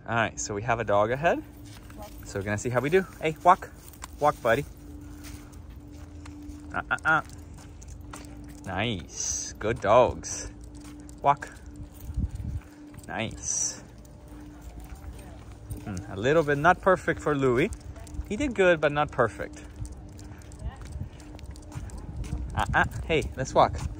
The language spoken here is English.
All right, so we have a dog ahead. So we're gonna see how we do. Hey, walk. Walk, buddy. Nice. Good dogs. Walk. Nice. A little bit not perfect for Louie. He did good, but not perfect. Hey, let's walk.